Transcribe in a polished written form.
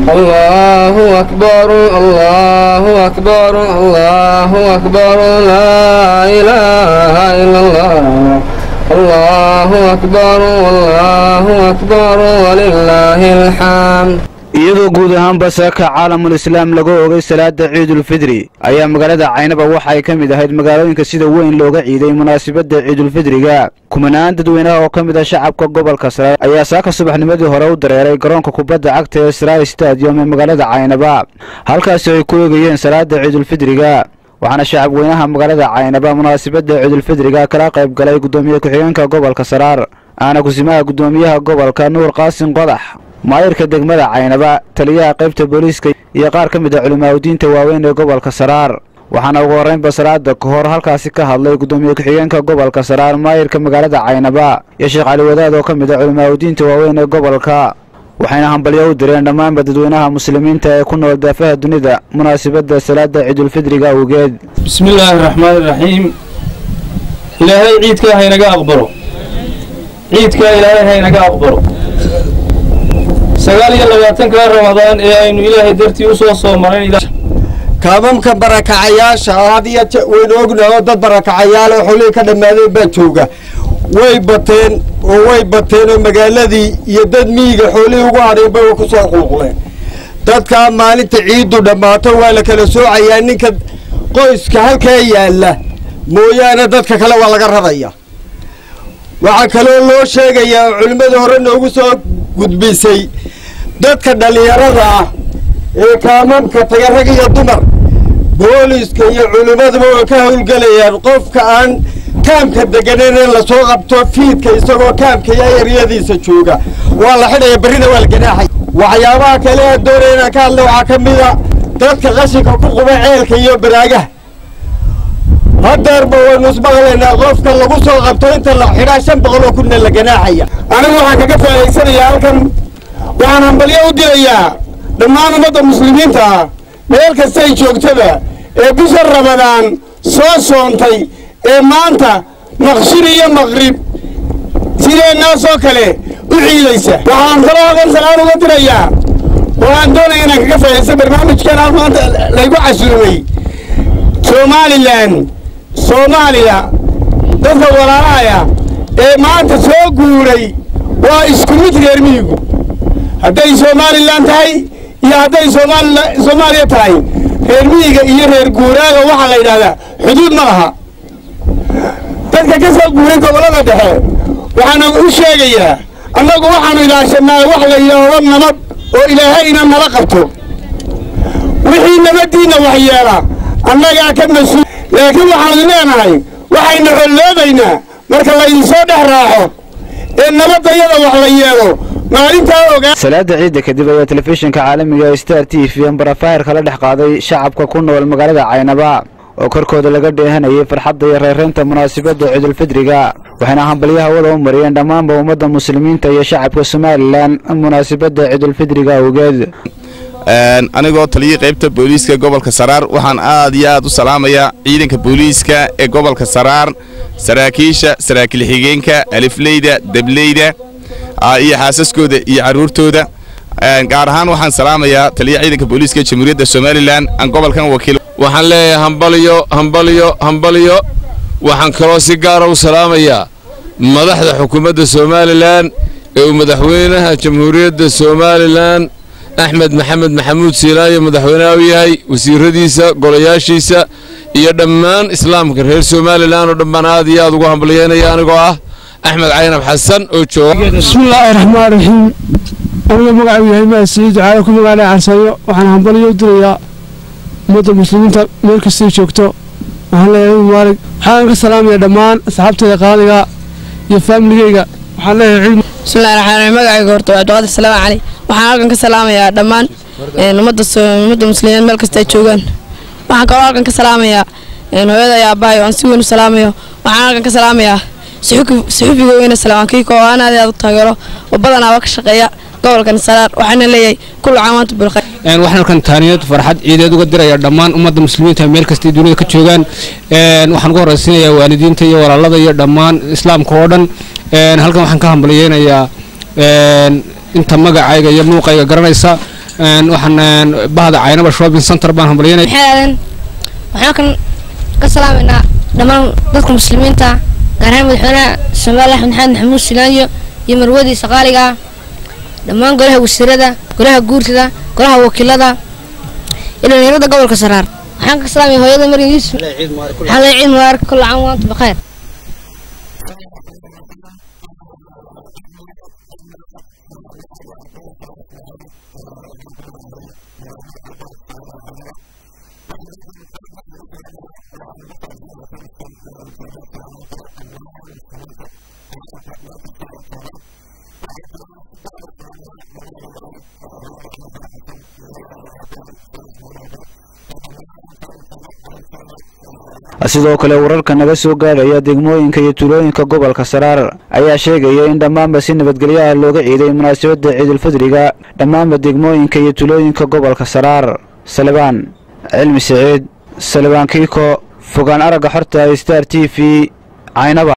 الله أكبر الله أكبر الله أكبر لا إله إلا الله الله أكبر والله أكبر ولله الحمد. iyadoo guud ahaanba saaka caalamul islaam lagu oogay salaada ciidul fidri ayaa magaalada Caynaba waxa ay kamid ahayd magaalooyinka sida weyn looga ciiday munaasabada ciidul fidriga. kumanaan dadweynaha oo kamid ah shacabka gobolka Sare ayaa saaka subaxnimadii hore u dareeray garoonka kubadda cagta ee Sare Stadium ee magaalada Caynaba halkaas oo ay ku eegayeen salaada ciidul fidriga. waxaana shacab weynaha magaalada Caynaba munaasabada ciidul fidriga kala qayb galay gudoomiyaha ku-xigeenka gobolka Sare ana kusimaha gudoomiyaha gobolka Nuur Qaasin Qodax maayirka degmada Caynaba taliyaha qaybta booliiska iyo qaar ka mid ah culimada waaweyn ee gobolka Sare waxaana ugu horeyn basaraada ka hor halkaasi ka hadlay gudoomiyaha ku-xigeenka gobolka Sare maayirka magaalada Caynaba iyo Sheekh Cali Wadaad oo ka mid ah culimada waaweyn ee gobolka waxayna hambalyo u direen dhammaan dadweynaha muslimiinta ee ku nool daafaha dunida munaasabada salaada ciidul fidriga awgeed. bismillaahir rahmaanir rahiim. ilaahay ciidka haynaga aqbalo ciidka ilaahay haynaga aqbalo 29 Ramadaan ee aynu ilaahay dartii u soo soomaray kaabamka barakacayaasha hadiya weyn ognahay dad barakacayaal oo xulay ka dhamaaday baa jooga way bateen oo magaaladii iyo dad miyiga xoolii ugu hareebay ku soo qulquleen dadka maalinta ciidu dhamaato waa la kala soocayaa ninka qoyska halka yaala mooyaane dadka kale waa laga radaya waxa kale loo sheegayaa culimada hore noogu soo gudbisay dadka dhalinyarada ah ee kaamamka tagarag iyo dumar booliiska iyo culimadaba oo ka hawlgalayaan qofka aan kaamka deganeen la soo qabto fiidka isagoo kaamka yaryadiisa jooga waa la xidhay barina waa la ganaaxay waxyaabaha kale ee doonayna ka hadlo waxa kamid ah dadka qashinka ku quba ceelka iyo baraaga hadarba waa nusbaqleena qofka lagu soo qabto inta la xidhaa 500 oo kun la ganaaxaya anigu waxaan kaga faa'iideysanayaa halkan waxaan hambalyo u dirayaa dhammaan ummadda muslimiinta meel kasta ay joogtada ee bisha Ramadaan soo soontay ee maanta maqshir iyo maqrib sideenaa soo kale u ciidaysa waxaan kaloo halkan salaam uga dirayaa waxaan doonayaa inaan kaga faa'iideysto barnaamijkan maanta laygu casuumay Soomaaliya dadka walaalaha ee maanta soo guuray waa isku mid reer miyigu hadday Soomaaliland tahay iyo hadday Soomaaliya tahay reer miyiga iyo reer guuraaga waxa la yiraahdaa xuduud ma laha dadka ka soo guuray gobolada dhexe waxaan u sheegayaa annagu waxaanu ilaashanaa wax la yiraahdo nabad oo ilaahayna nala qabto wixii nabadiina wax yeela annaga ka mas'uul laakiin waxaan leenahay waxayna xoloobaynaa marka la soo dhaxraaxo ee nabadayada wax la yeelo maalinta ogaa salaada ciidda kadib ayaa telefishinka caalamiga Star TV barafaar kala dhex qaaday shacabka ku nool magaalada Caynaba oo korkooda laga dheehanayay farxadda iyo reereynta munaasabada ciidul fidriga waxayna hambalyaha wada u mariyeen dhammaan ummadda muslimiinta iyo shacabka Soomaaliland munaasabada ciidul fidriga awgeed. anigoo taliye qaybta booliiska gobolka Sare waxaan aad iyo aad u salaamayaa ciidanka booliiska ee gobolka Sare saraakiisha saraakiil xigeenka alifleyda dableyda iyo xaasaskooda iyo caruurtooda gaar ahaan waxaan salaamayaa taliye ciidanka booliiska Jamhuuriyadda Soomaaliland aan gobolkan wakiil waxaan leeyahay hambalyo waxaan kaloo si gaar ah u salaamayaa madaxda xukuumadda Soomaaliland ee madaxweynaha Jamhuuriyadda Soomaaliland أحمد محمد محمود سيلاي مدحوناوي هاي وزيرadiisa golayaashiisa iyo dhammaan islaamka reer Soomaaliland oo dhammaan aad iyo aad ugu hambalyeynaya anigoo ah Axmed Caynab Xasan oo jooga bismillaahir rahmaanir rahiim aniga magacaygu yahay Maasiid Caali ku magacaay Arsayo waxaan hambalyo u dirayaa ummadda muslimiinta meel kasta ay joogto waxaan leeyahay mubaarak waxaan ka salaamayaa dhammaan asxaabtayda qaaliga iyo familygayga waxaan leeyahay bismillaahir rahmaanir rahiim magacaygu horta waa Dawad Salaam Cali waxaan halkan ka salaamayaa dhammaan ummadda muslimiin meel kasta ay joogaan waxaan kaloo halkan ka salaamayaa hooyada iyo aabbahay aan si weyn u salaamayo waxaan halkan ka salaamayaa suxufiga weyn salaamaankiiko oo aan aad u taageero oo badanaa ka shaqeeya gobolkan Sare waxaana leeyahay kullu caam wa antum bil khayr waxaan halkan taaniyad farxad ciideed uga dirayaa dhammaan ummadda muslimiinta meel kasta ay dunida ka joogaan waxaan ugu horeysanayaa waalidiinta iyo walaalada iyo dhammaan islaamka oo dhan halkan waxaan ka hambalyeeynaya inta magacayga iyo muuqayga garanaysa waxaan bahda caynaba shopping center baan hambalyeynay waxaan kan ka salaameynaa dhammaan dadka muslimiinta gaar ahaan madaxweynaha Soomaaliya Axmed Maxamed Maxamuud Silaanyo iyo marwadiisa qaaliga dhammaan golaha wasiirada golaha guurtida golaha wakiilada dhalinyarada gobolka Saraar waxaan ka salaamay hooyada Maryam Yuusuf xalay ciid mubaarak kullu caam wa antum bikhair sidoo kale wararka naga soo gaaraya degmooyinka iyo tuulooyinka gobolka Saraar ayaa sheegaya in dhammaanba si nabadgelyo ah looga ciiday munaasabadda Ciidul Fidriga dhammaanba degmooyinka iyo tuulooyinka gobolka Saraar Salbaan Cilmi Saciid Salbaan Kiiko fogaan araga xorta Star TV Caynaba